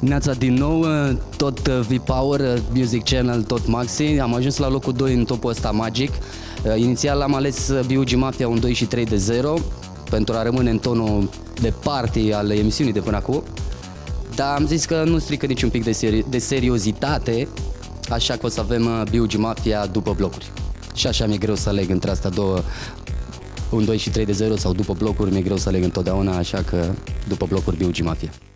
Neața din nou, tot V-Power, Music Channel, tot Maxi. Am ajuns la locul 2 în topul ăsta magic. Inițial am ales BUG Mafia un 2 și 3 de 0 pentru a rămâne în tonul de party al emisiunii de până acum. Dar am zis că nu strică niciun pic de seriozitate, așa că o să avem BUG Mafia după blocuri. Și așa mi-e greu să aleg între astea două, un 2 și 3 de 0 sau după blocuri, mi-e greu să aleg întotdeauna, așa că după blocuri BUG Mafia.